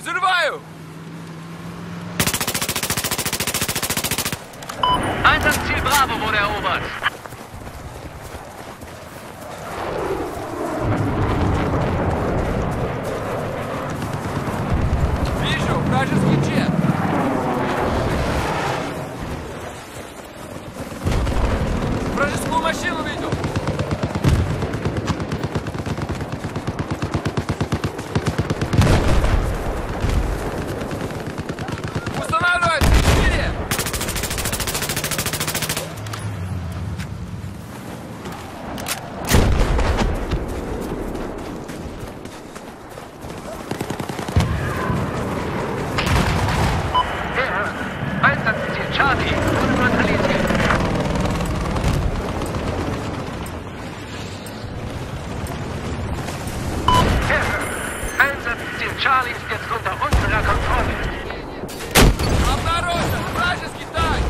взрываю! Einsatzziel Bravo wurde erobert. Вижу вражеский джет. Вражескую машину видел. Устанавливается 4. Einsatzziel Charlie wurde neutralisiert. Einsatzziel Charlie ist jetzt unter unserer Kontrolle. Обнаружен вражеский танк.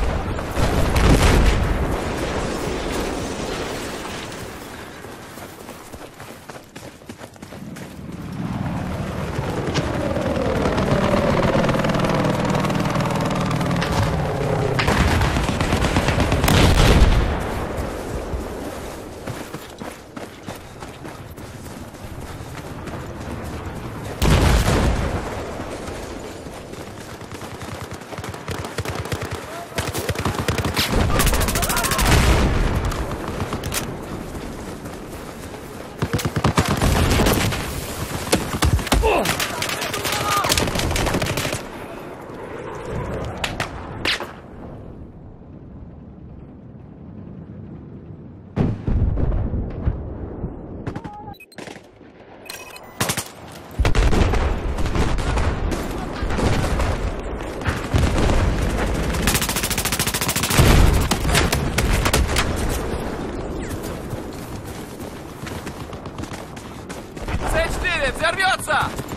С4 взорвется!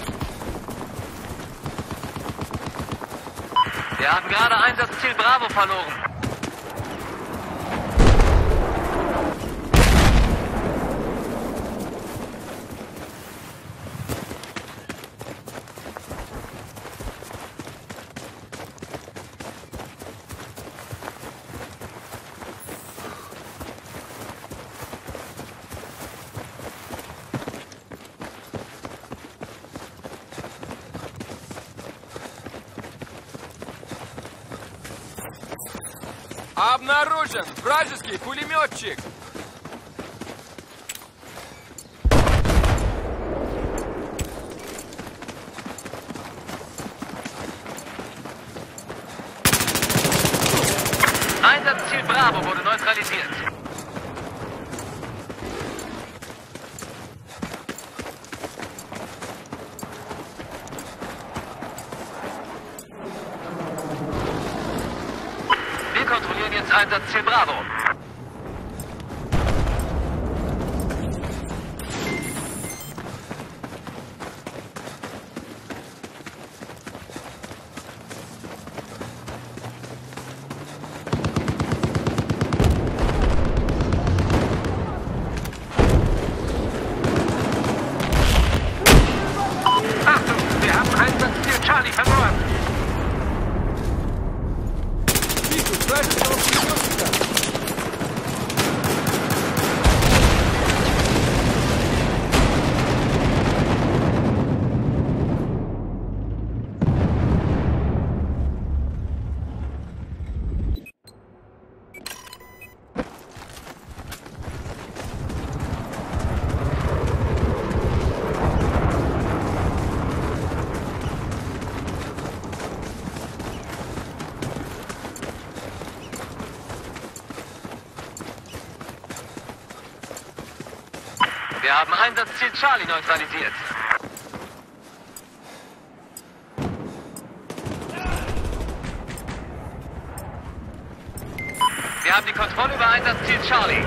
Wir haben gerade Einsatzziel Bravo verloren. Обнаружен вражеский пулеметчик. Einsatzziel Bravo wurde neutralisiert. Wir kontrollieren jetzt Einsatzziel Bravo. Achtung, wir haben Einsatzziel Charlie verloren. Вижу вражеского пулеметчика. Wir haben Einsatzziel Charlie neutralisiert. Wir haben die Kontrolle über Einsatzziel Charlie.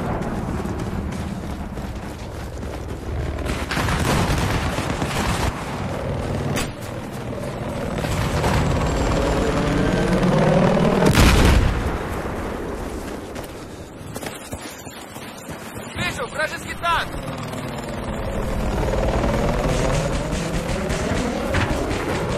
Вижу вражеский танк.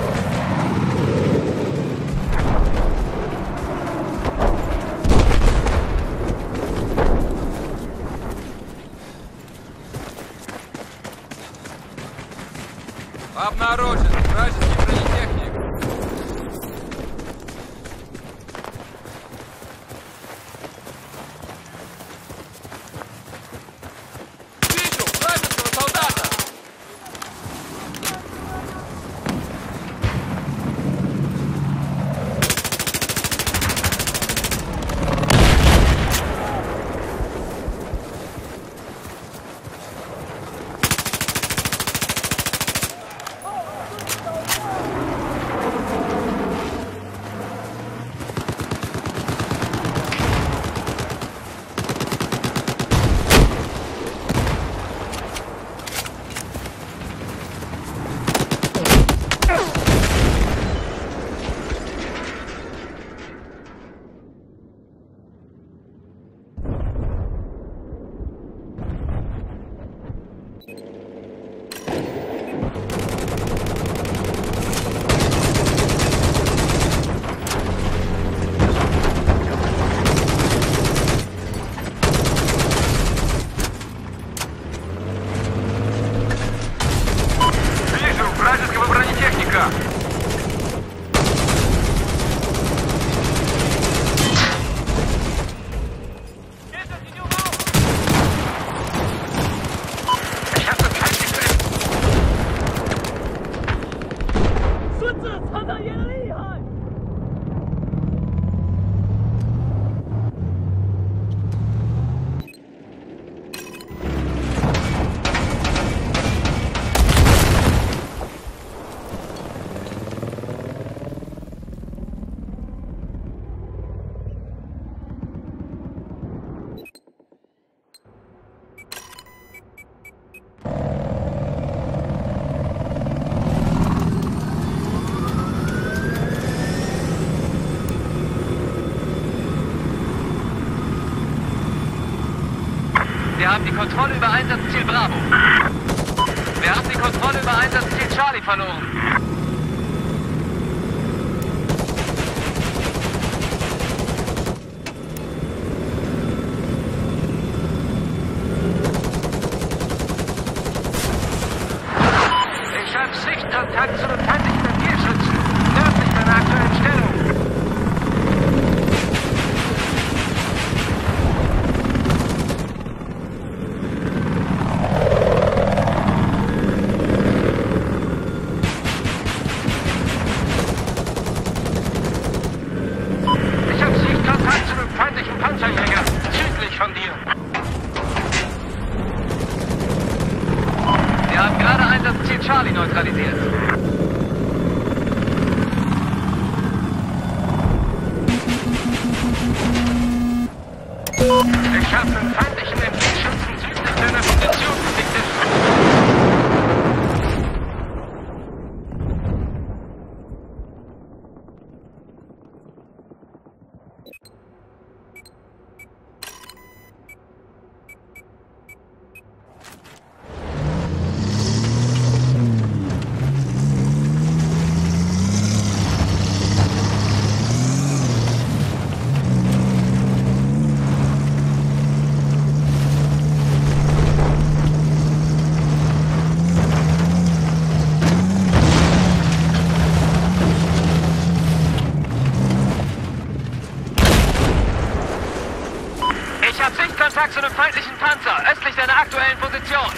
Wir haben die Kontrolle über Einsatzziel Bravo. Wir haben die Kontrolle über Einsatzziel Charlie verloren. Ich habe Sichtkontakt zu den feindlichen Mobilschützen. Nördlich deiner aktuellen Stellung. Ich habe Sichtkontakt zu dem feindlichen Panzerjäger. Südlich von dir. Wir haben gerade Einsatzziel Charlie neutralisiert. Ich habe einen feindlichen MG-Schützen südlich deiner Position gesichtet. Ich habe Sichtkontakt zu einem feindlichen Panzer, östlich deiner aktuellen Position.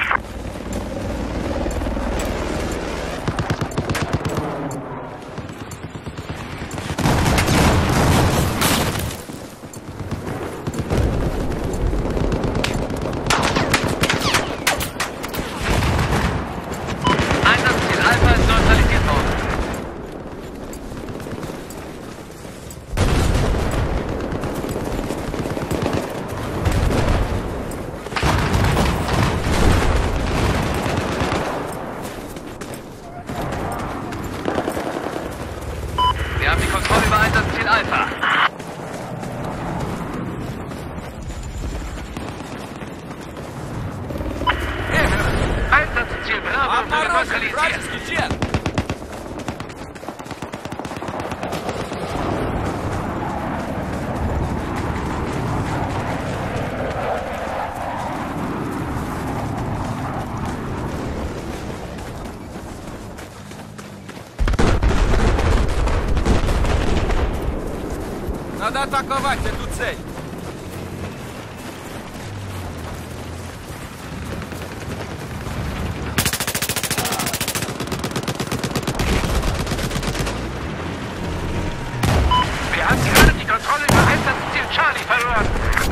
Einsatzziel Alpha ist neutralisiert worden. Wir haben die Kontrolle über Einsatzziel Alpha. Einsatzziel Bravo wurde Обнаружен neutralisiert. вражеский джет! Надо атаковать эту цель! Wir haben gerade die Kontrolle über Einsatzziel Charlie verloren.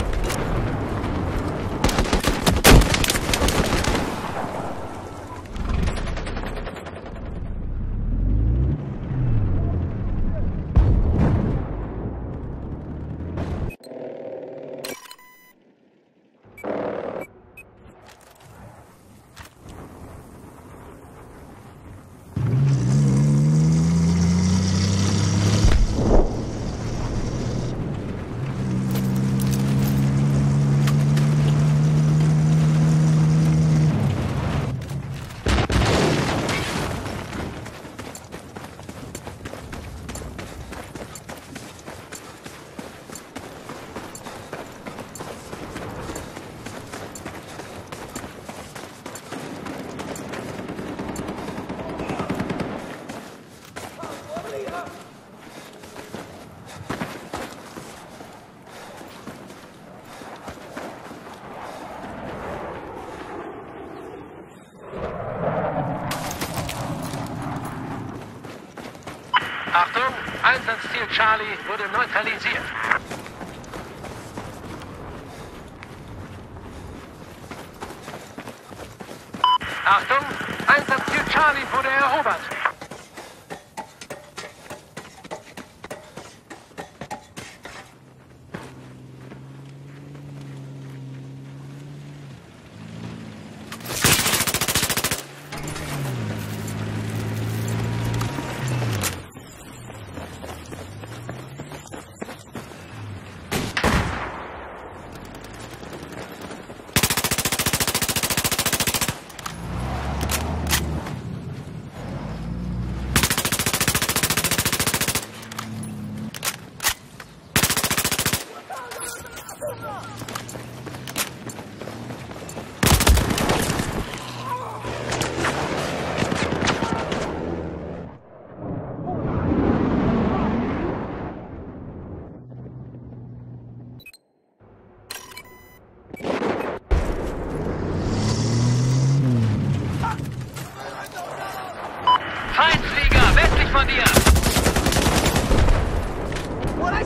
Achtung, Einsatzziel Charlie wurde neutralisiert. Achtung, Einsatzziel Charlie wurde erobert.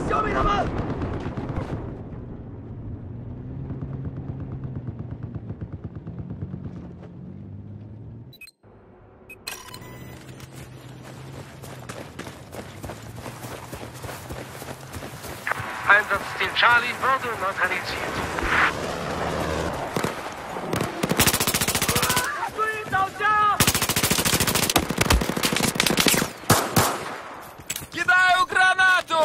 Einsatzziel Charlie wurde neutralisiert. Кидаю гранату!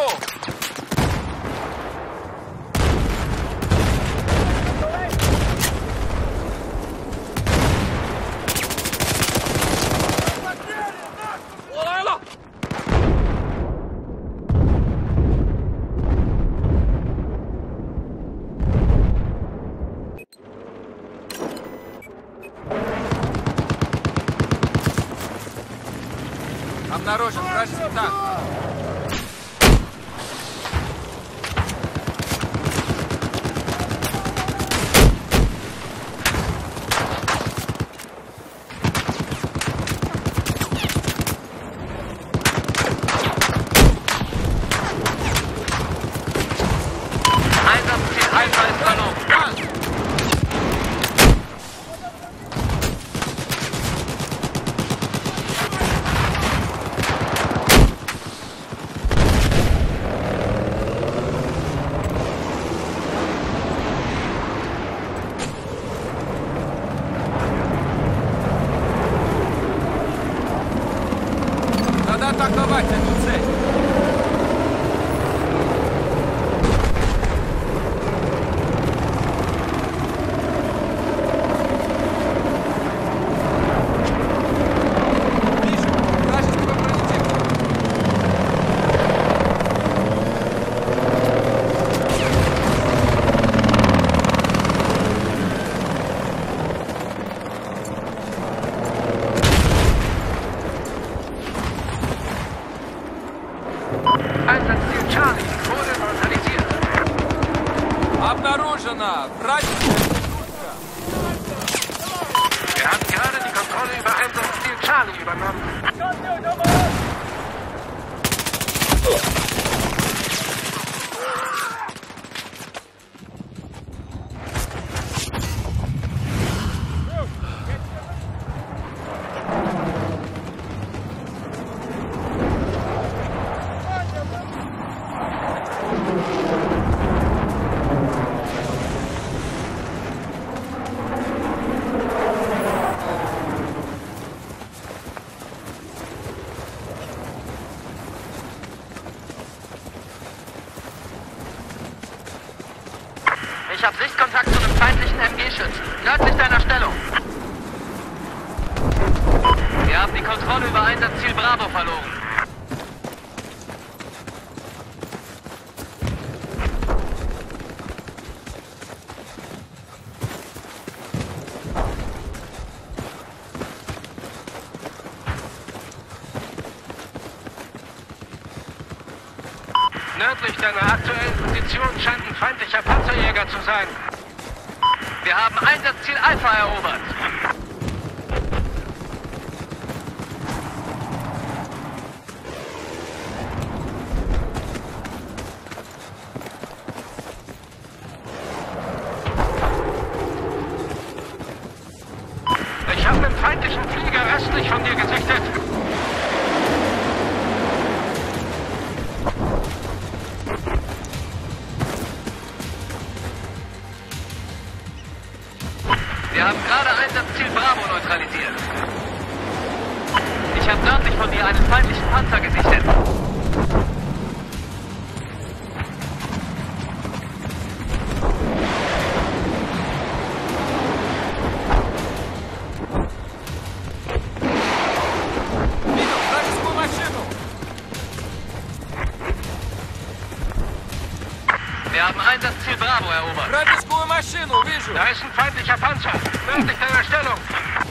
Обнаружен вражеский танк. Einsatzziel Alpha ist verloren. Надо атаковать эту цель. Вижу вражеского бронетехника. Einsatzziel Charlie wurde neutralisiert. Обнаружена вражеская. Wir haben gerade die Kontrolle über Einsatzziel Charlie übernommen. Ich habe Sichtkontakt zu einem feindlichen MG-Schützen, nördlich deiner Stellung. Wir haben die Kontrolle über Einsatzziel Bravo verloren. Nördlich deiner aktuellen Position scheint ein feindlicher Panzerjäger zu sein. Wir haben Einsatzziel Alpha erobert. Ich habe einen feindlichen Flieger östlich von dir gesichtet. Wir haben gerade Einsatzziel Bravo neutralisiert. Ich habe nördlich von dir einen feindlichen Panzer gesichtet. Видел вражескую машину. Wir haben Einsatzziel Bravo erobert. Вражескую машину вижу. Da ist ein feindlicher Panzer, nördlich deiner Stellung.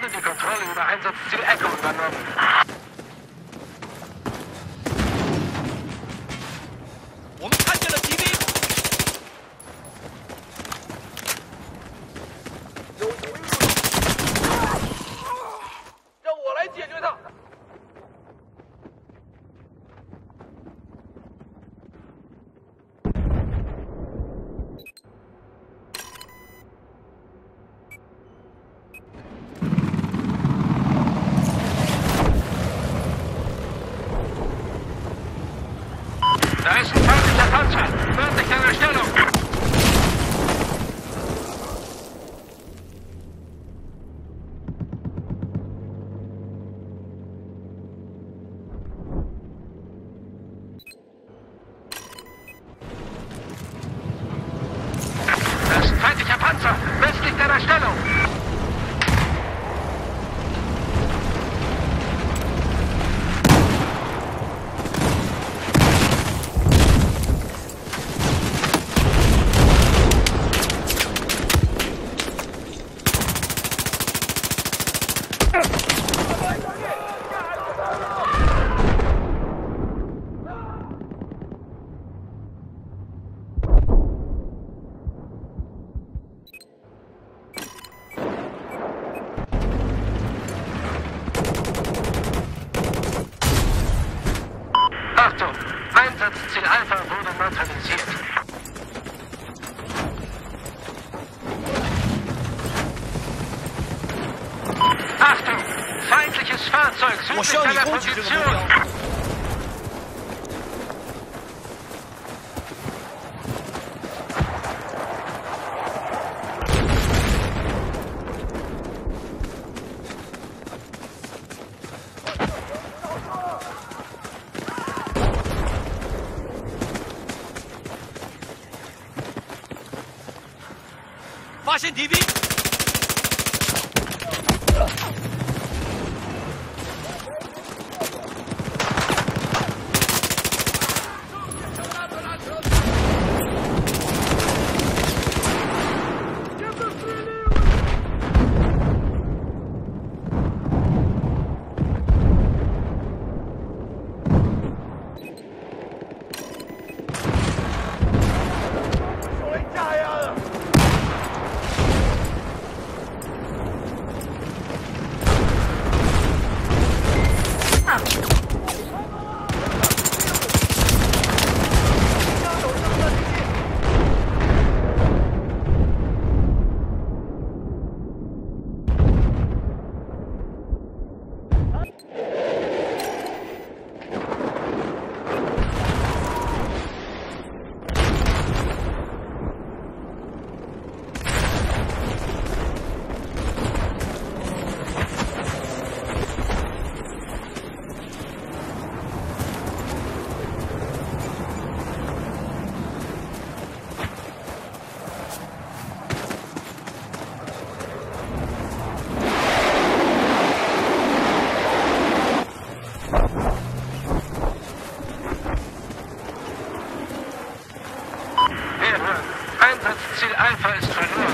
wurde die Kontrolle über Einsatzziel Echo übernommen. Da ist ein feindlicher Panzer. Nördlich deiner Stellung. Da ist ein feindlicher Panzer. Westlich deiner Stellung. Achtung! Einsatzziel Alpha wurde neutralisiert. Achtung! Feindliches Fahrzeug südlich deiner Position! Faschen die Wind! Einsatzziel Alpha ist verloren.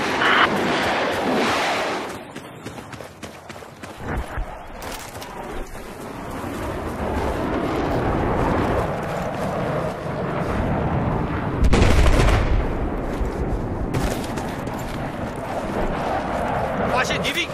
Faschen die Wind!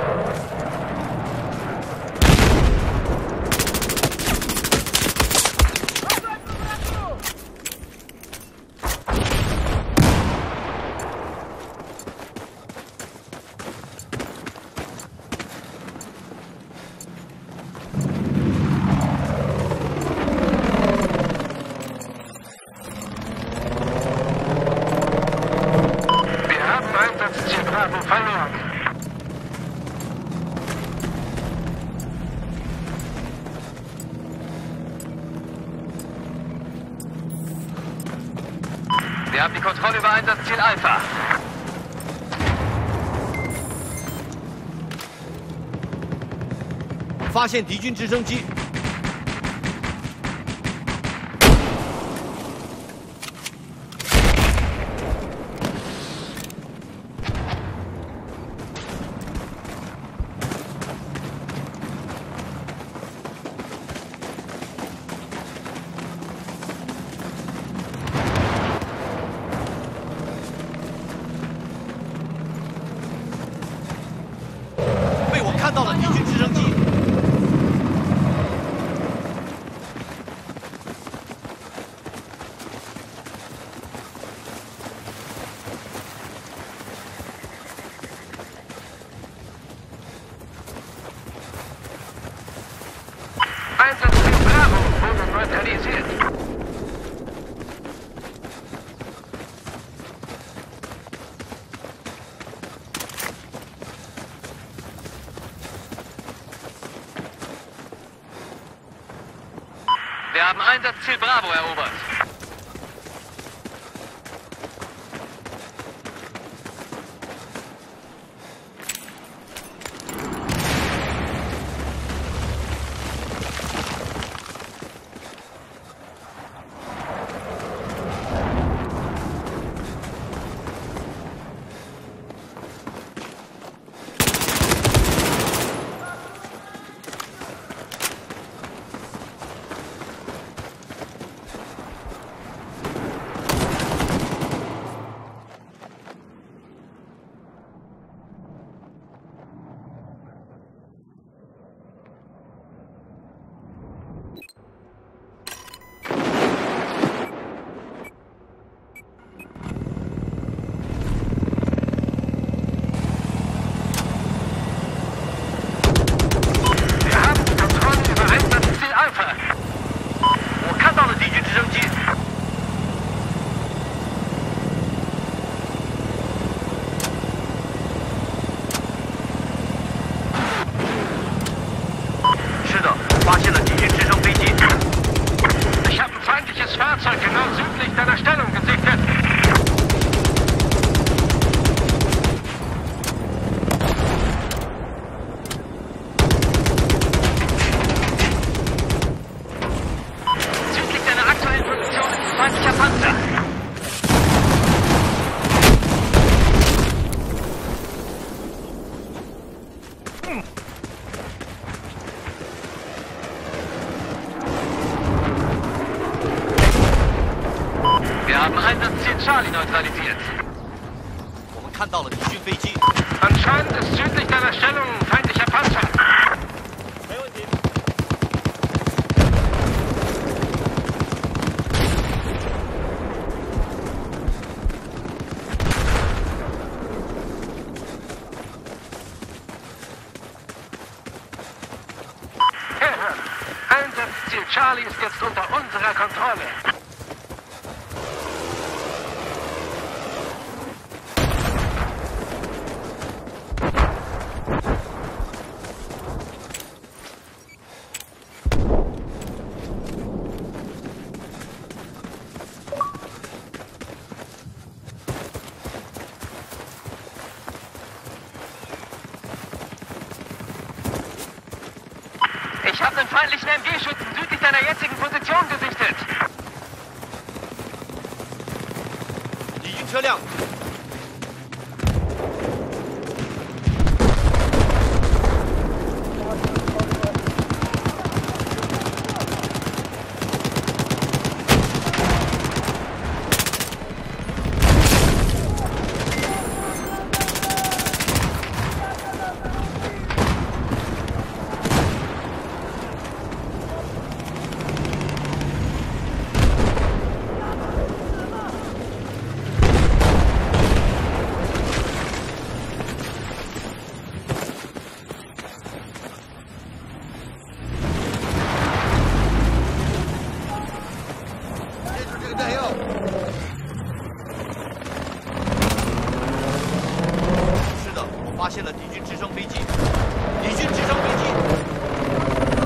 Einsatzziel Bravo verloren. Wir haben die Kontrolle über Einsatzziel Alpha. Faschen 敌军直升机。 neutralisiert. Wir haben Einsatzziel Bravo erobert. Ich habe ein feindliches Fahrzeug genau südlich deiner Stellung gesichtet. Südlich deiner aktuellen Position ist ein feindlicher Panzer. Wir haben Einsatzziel Charlie neutralisiert. 我们看到了敌军飞机。 Anscheinend ist südlich deiner Stellung ein feindlicher Panzer. 没问题。 Herren, Einsatzziel Charlie ist jetzt unter unserer Kontrolle. Ich habe einen feindlichen MG-Schützen südlich deiner jetzigen Position gesichtet. 敌军车辆。 是的，我发现了敌军直升飞机。敌军直升飞机。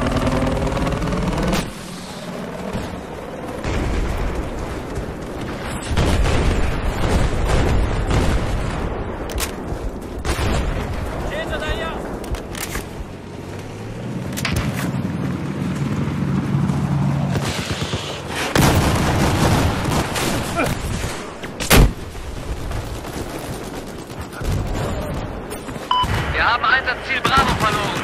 接着弹药。 Wir haben Einsatzziel Bravo verloren.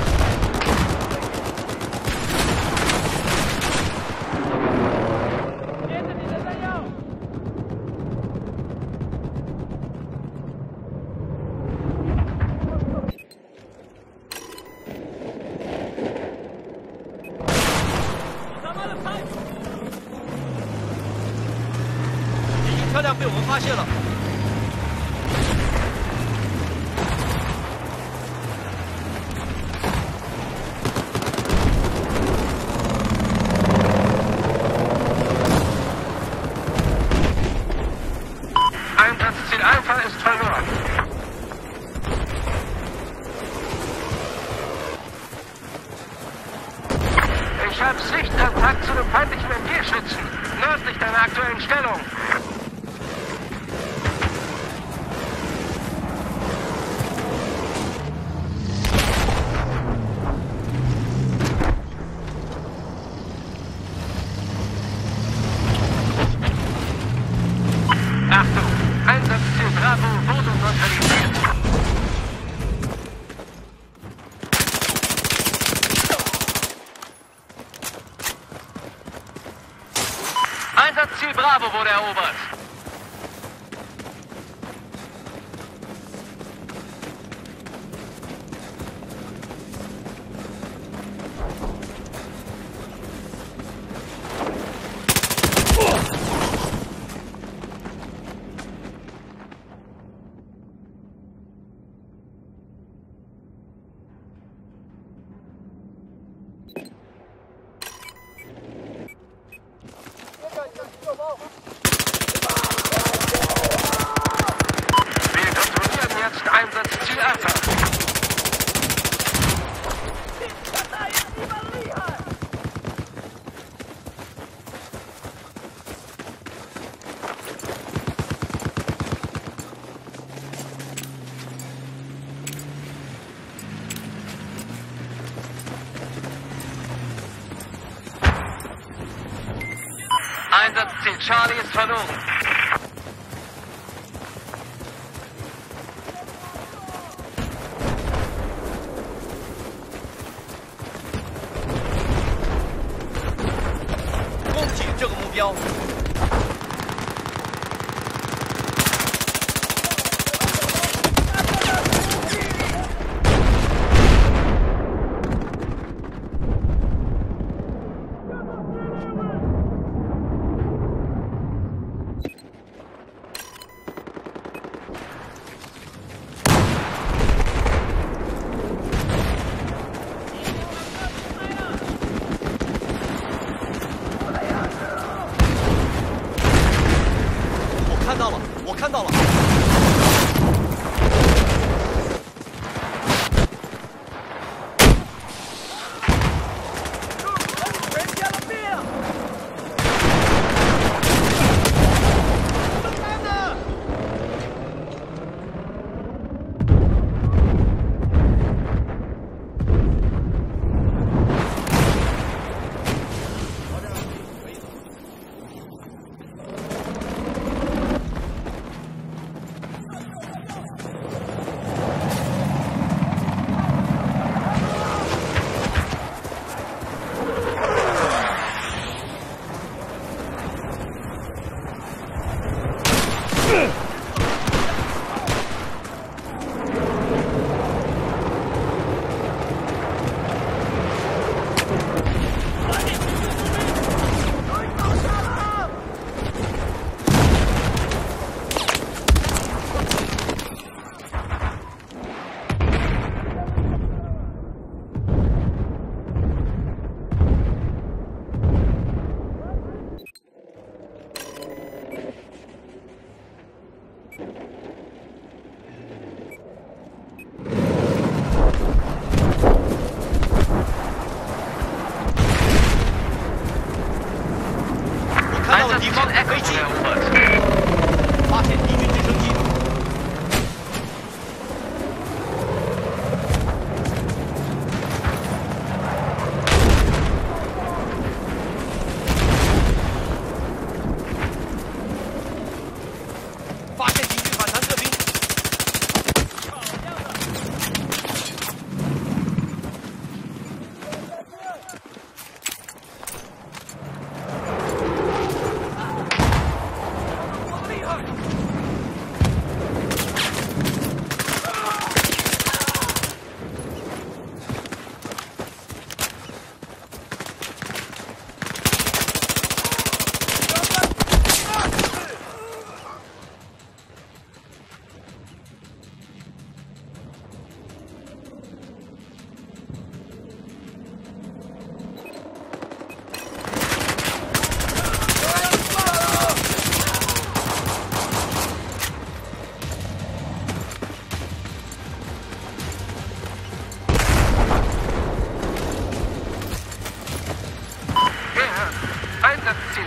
车辆被我们发现了。 habe Sichtkontakt zu einem feindlichen MG-Schützen. Nördlich deiner aktuellen Stellung. Achtung! Einsatzziel Bravo wurde neutralisiert. Einsatzziel Bravo wurde erobert. Wir kontrollieren jetzt Einsatzziel Alpha. Einsatzziel Charlie ist verloren. 攻击这个目标。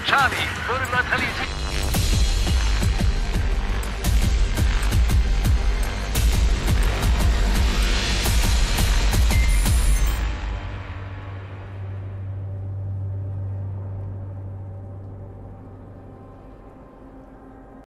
Charlie wurde neutralisiert.